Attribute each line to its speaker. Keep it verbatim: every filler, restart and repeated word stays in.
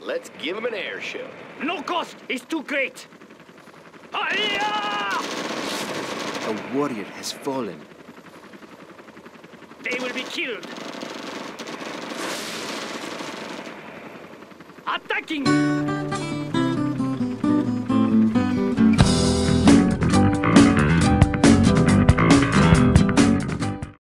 Speaker 1: Let's give him an air show.
Speaker 2: No cost is too great. Hi-ya!
Speaker 3: A warrior has fallen.
Speaker 2: They will be killed. Attacking!